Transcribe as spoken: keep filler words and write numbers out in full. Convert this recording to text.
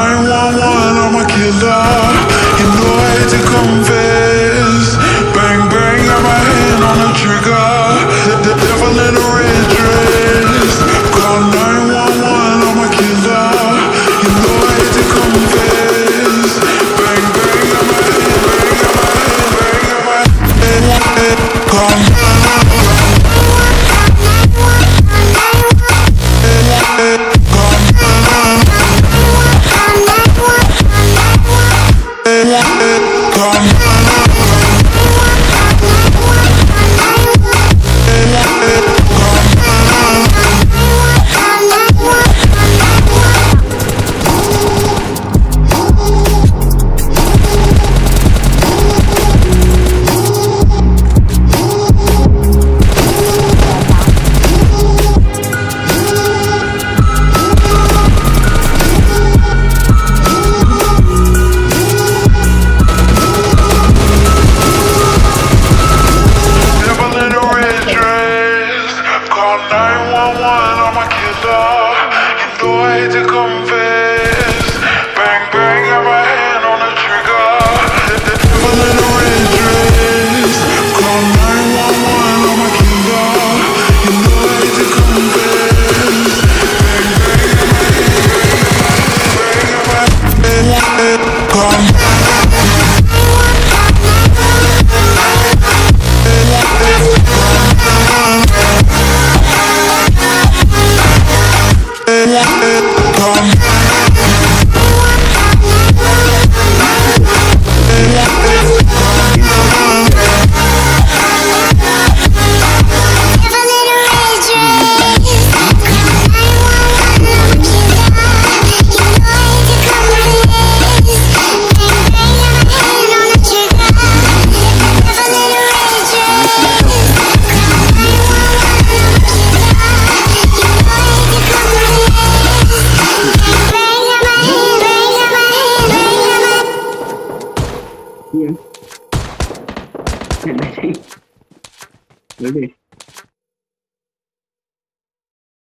nine one one, I'm a killer. You know I hate to confess. Bang bang, got my hand on the trigger. The, the devil in a red dress. Call nine one one, I'm a killer. You know I hate to confess. Bang bang, got my hand, bang, got my hand, bang, got my hand. Call nine one one, I'm a killer. You know I hate to confess. Bang bang, got my hand on the trigger. The, the devil in a red dress. Call nine one one, I'm a killer. You know I hate to confess. Bang bang, got my hand, bang, got my hand, bang, got my hand. Call Iya. Lihat deh. Lihat deh.